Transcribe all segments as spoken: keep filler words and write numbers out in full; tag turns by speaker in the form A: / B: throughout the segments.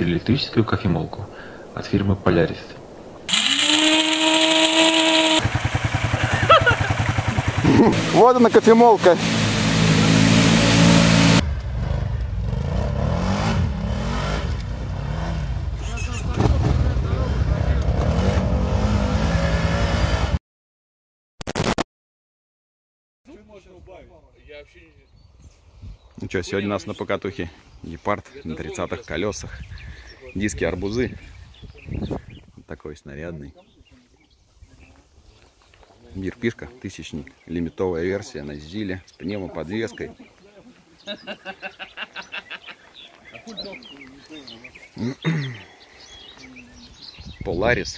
A: открыли электрическую кофемолку от фирмы Polaris.
B: Вот она, кофемолка. Ну что, сегодня у нас на покатухе гепард на тридцатых колесах, диски арбузы, вот такой снарядный. Бирпишка, тысячник, лимитовая версия на зиле с пневмоподвеской. Polaris.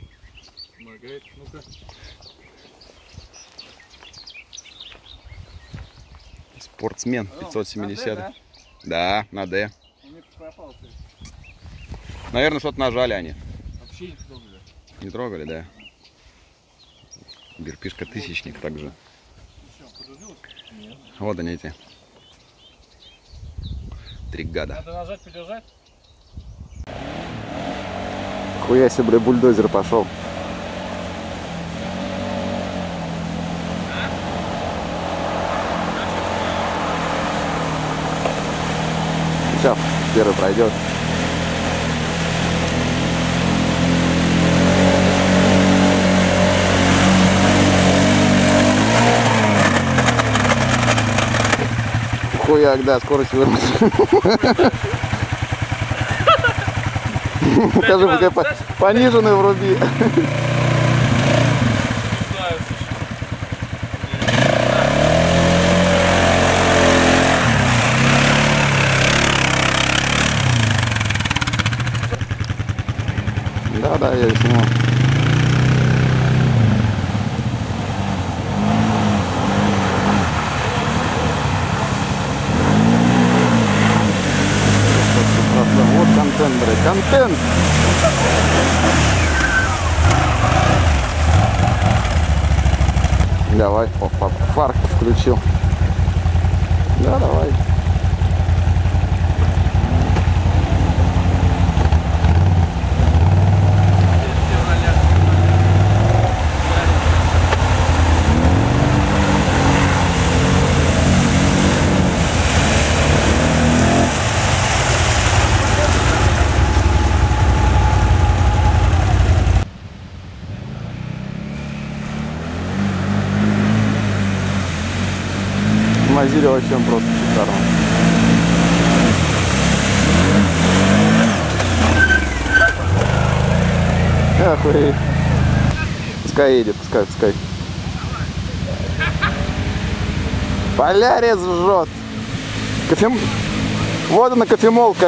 B: Спортсмен пятьсот семьдесят. Да, на Д. Наверное, что-то нажали они.
C: Вообще не трогали.
B: Не трогали, да. Бирпишка тысячник также. Вот они эти. Три гада.
C: Надо нажать, подержать.
B: Хуя себе, бля, бульдозер пошел. Сейчас первый пройдет. Хуяк, да, скорость выработали. Скажи, пока пониженную вруби. Да, да, я сниму. Вот контент, блядь, контент! Давай, опа, фарк включил. Да, давай. Мазили вообще он просто шикарно. Охуеть. Пускай едет, пускай, пускай. Polaris жжет. Кофем... Вот она, кофемолка.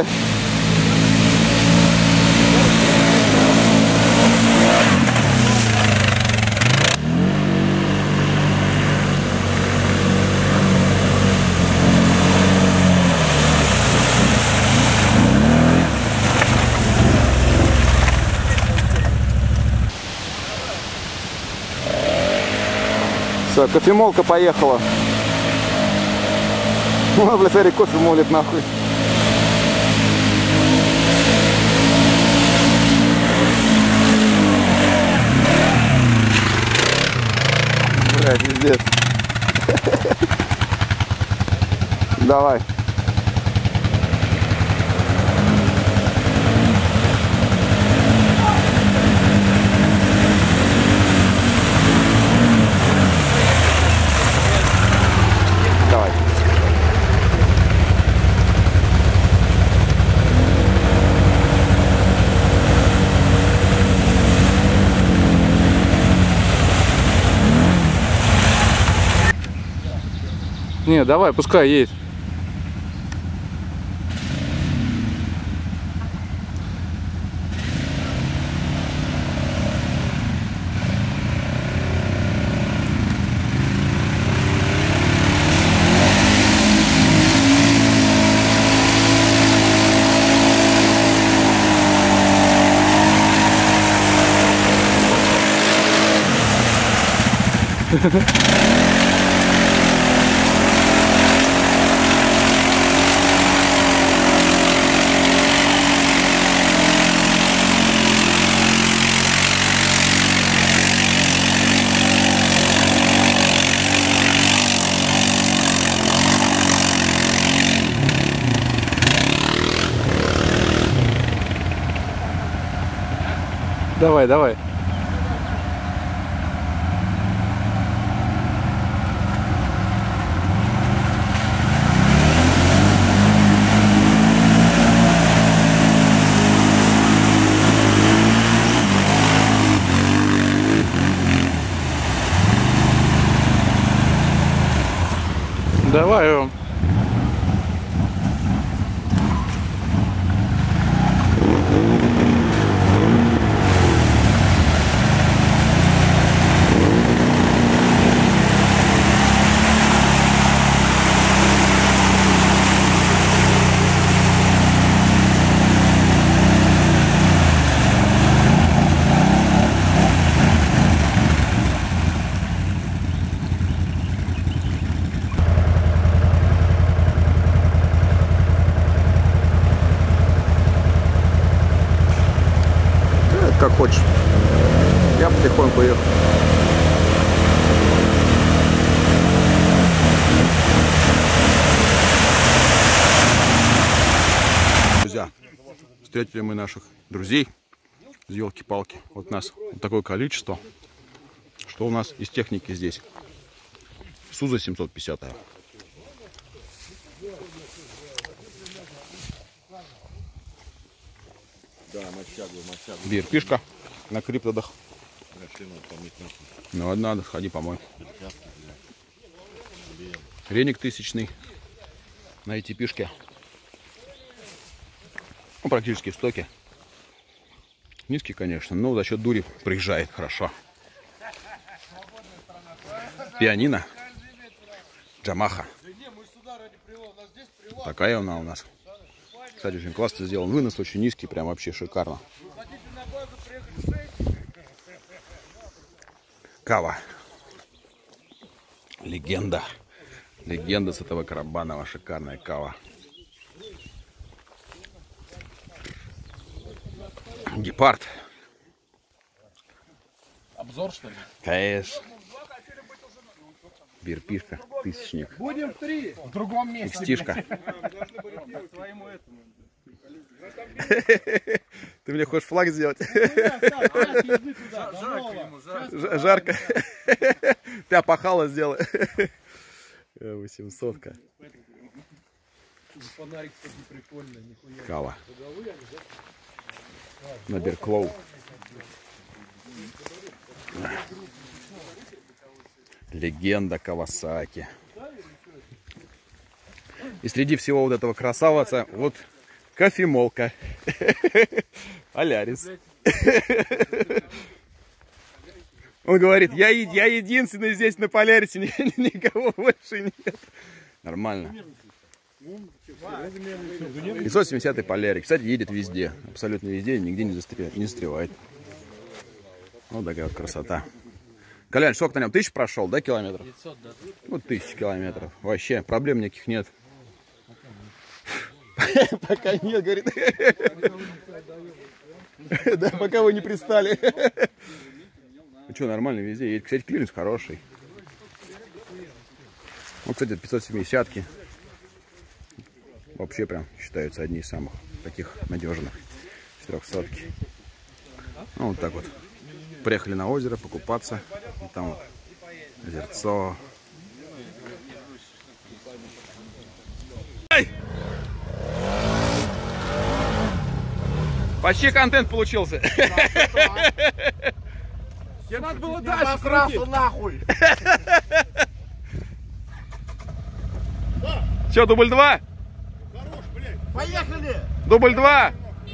B: Все, кофемолка поехала. Ну, бля, смотри, кофе молит нахуй. Бля, пиздец. Давай. Давай.
C: Не, давай, пускай едет. Давай, давай. Давай, Ром.
B: Как хочешь. Я потихоньку ехал. Друзья, встретили мы наших друзей с елки-палки. Вот нас вот такое количество. Что у нас из техники здесь? Суза семьсот пятьдесят. Бирпишка на криптодах. Ну ладно, надо, сходи помой. Реник тысячный на эти пишки. Ну, практически в стоке. Низкий, конечно, но за счет дури приезжает хорошо. Пианино. Джамаха. Такая она у нас. Кстати, очень классно сделан. Вынос очень низкий, прям вообще шикарно. Кава. Легенда. Легенда с этого Карабанова. Шикарная кава. Гепард.
C: Обзор, что ли?
B: Конечно. Бирпишка. Тысячник.
C: Будем в три. В другом месте.
B: Икстишка. Ты мне хочешь флаг сделать? Жарко. Ты опахало сделай. восемьсотка. Кава. На Берклоу. Легенда Кавасаки. И среди всего вот этого красавца вот кофемолка. Полярис. Он говорит, я, я единственный здесь на Полярисе, никого больше нет. Нормально. пятьсот семидесятый Полярик. Кстати, едет везде. Абсолютно везде, нигде не застревает. Не застревает. Вот такая вот красота. Колян, сколько на нем? Тысяч прошел, да, километров?
C: пятьсот, да.
B: Вот тысяч километров. Вообще, проблем никаких нет. Пока нет, говорит. Да, пока вы не пристали. Ну что, нормально везде едет. Кстати, клиренс хороший. Вот, кстати, пятьсот семидесятки. Вообще прям считаются одни из самых таких надежных. Четырехсотки. Ну, вот так вот. Приехали на озеро покупаться. И там вот озерцо. Ай! Почти контент получился.
C: Тебе надо было дальше крутить.
D: Нахуй.
B: Че, дубль два?
D: Хорош, блядь. Поехали.
B: Дубль два.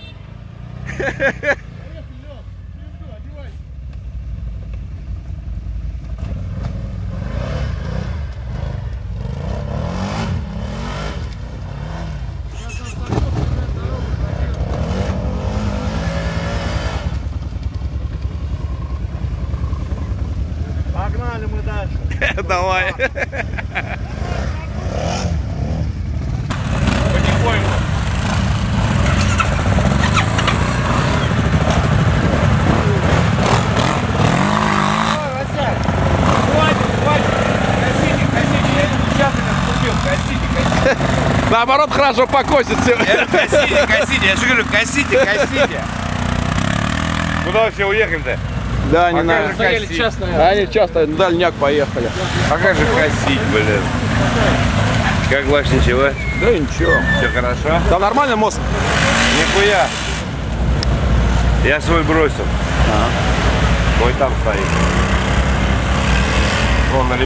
D: Погнали мы дальше.
B: Давай.
C: Потихоньку.
B: Наоборот, хорошо покосит все.
D: Косите, косите, я же говорю, косите, косите.
E: Куда все уехали-то?
B: Да, не
E: А
B: надо.
E: как же косить?
B: Да, они часто на дальняк поехали.
E: А как же косить, блин? Как ваш ничего?
B: Да ничего.
E: Все хорошо?
B: Там нормальный мост?
E: Нихуя. Я свой бросил. Мой там стоит. Вон на